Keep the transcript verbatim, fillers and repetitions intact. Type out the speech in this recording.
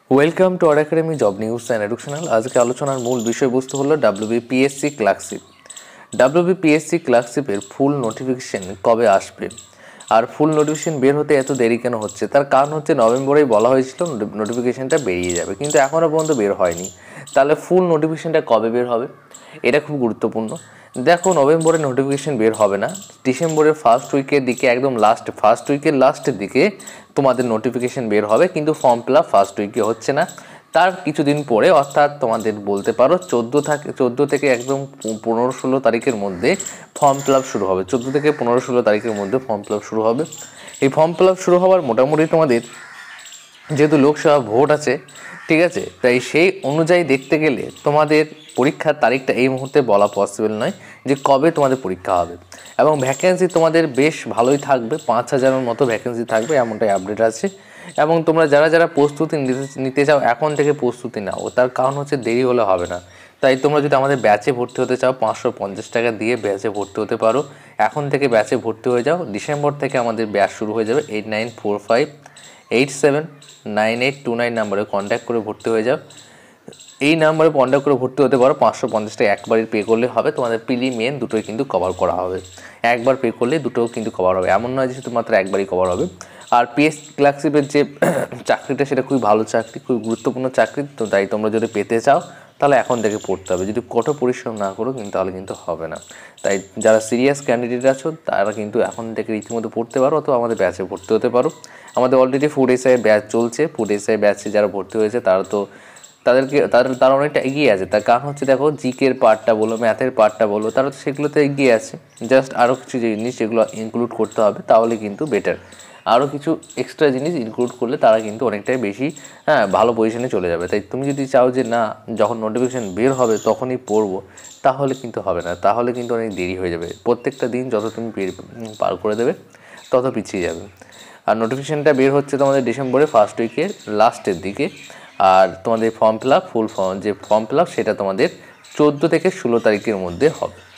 Welcome to our academy job news and educational. আজকে আলোচনার মূল বিষয়বস্তু হলো ডাব্লিউবিপিএসসি ক্লার্কশিপ। ডাব্লিউবিপিএসসি ক্লার্কশিপের ফুল নোটিফিকেশন কবে আসবে আর ফুল নোটিফিকেশন বের হতে এত দেরি কেন হচ্ছে, তার কারণ হচ্ছে নভেম্বরেই বলা হয়েছিল নোটিফিকেশনটা বেরিয়ে যাবে, কিন্তু এখনও পর্যন্ত বের হয়নি। তাহলে ফুল নোটিফিকেশনটা কবে বের হবে এটা খুব গুরুত্বপূর্ণ। দেখো, নভেম্বরে নোটিফিকেশন বের হবে না, ডিসেম্বরের ফার্স্ট উইকের দিকে, একদম লাস্ট ফার্স্ট উইকের লাস্টের দিকে তোমাদের নোটিফিকেশন বের হবে, কিন্তু ফর্ম ফিল আপ ফার্স্ট উইকে হচ্ছে না, তার কিছুদিন পরে, অর্থাৎ তোমাদের বলতে পারো চোদ্দো থাকে চোদ্দো থেকে একদম পনেরো ষোলো তারিখের মধ্যে ফর্ম ফিল আপ শুরু হবে। চোদ্দো থেকে পনেরো ষোলো তারিখের মধ্যে ফর্ম ফিল আপ শুরু হবে। এই ফর্ম ফিল আপ শুরু হওয়ার মোটামুটি তোমাদের যেহেতু লোকসভা ভোট আছে, ঠিক আছে, তাই সেই অনুযায়ী দেখতে গেলে তোমাদের পরীক্ষার তারিখটা এই মুহূর্তে বলা পসিবল নয় যে কবে তোমাদের পরীক্ষা হবে। এবং ভ্যাকেন্সি তোমাদের বেশ ভালোই থাকবে, পাঁচ হাজারের মতো ভ্যাকেন্সি থাকবে এমনটাই আপডেট আছে। এবং তোমরা যারা যারা প্রস্তুতি নিতে চাও এখন থেকে প্রস্তুতি নাও, তার কারণ হচ্ছে দেরি হলে হবে না। তাই তোমরা যদি আমাদের ব্যাচে ভর্তি হতে চাও, পাঁচশো পঞ্চাশ টাকা দিয়ে ব্যাচে ভর্তি হতে পারো। এখন থেকে ব্যাচে ভর্তি হয়ে যাও, ডিসেম্বর থেকে আমাদের ব্যাচ শুরু হয়ে যাবে। Eight nine four five eight seven nine eight two nine নাম্বারে কন্ট্যাক্ট করে ভর্তি হয়ে যাও। এই নাম্বারে কন্ট্যাক্ট করে ভর্তি হতে পারো। পাঁচশো পঞ্চাশ টাকা একবারই পে করলে হবে, তোমাদের প্রিলি মেন দুটোই কিন্তু কভার করা হবে। একবার পে করলে দুটোও কিন্তু কভার হবে, এমন নয় যে শুধুমাত্র একবারই কভার হবে। আর পিএস ক্লার্কশিপের যে চাকরিটা, সেটা খুবই ভালো চাকরি, খুবই গুরুত্বপূর্ণ চাকরি। তো তাই তোমরা যদি পেতে চাও তাহলে এখন থেকে পড়তে হবে, যদি কঠোর পরিশ্রম না করো কিন্তু তাহলে কিন্তু হবে না। তাই যারা সিরিয়াস ক্যান্ডিডেট আছো তারা কিন্তু এখন থেকে রীতিমতো পড়তে পারো, অথবা আমাদের ব্যাচে ভর্তি হতে পারো। আমাদের অলরেডি ফুড এসআই ব্যাচ চলছে। ফুড এসআই ব্যাচে যারা ভর্তি হয়েছে তারা তো তাদেরকে তাদের তারা অনেকটা এগিয়ে আছে। তার কারণ হচ্ছে দেখো, জিকের পার্টটা বলো, ম্যাথের পার্টটা বলো, তারা তো সেগুলোতে এগিয়ে আছে। জাস্ট আরও কিছু জিনিস যেগুলো ইনক্লুড করতে হবে, তাহলে কিন্তু বেটার। আরও কিছু এক্সট্রা জিনিস ইনক্লুড করলে তারা কিন্তু অনেকটাই বেশি হ্যাঁ ভালো পজিশনে চলে যাবে। তাই তুমি যদি চাও যে না, যখন নোটিফিকেশান বের হবে তখনই পড়বো, তাহলে কিন্তু হবে না, তাহলে কিন্তু অনেক দেরি হয়ে যাবে। প্রত্যেকটা দিন যত তুমি পার করে দেবে তত পিছিয়ে যাবে। আর নোটিফিকেশানটা বের হচ্ছে তোমাদের ডিসেম্বরের ফার্স্ট উইকের লাস্টের দিকে। আর তোমাদের form fill up full form যে ফর্ম ফিল আপ সেটা তোমাদের চোদ্দো থেকে ষোলো তারিখের মধ্যে হবে।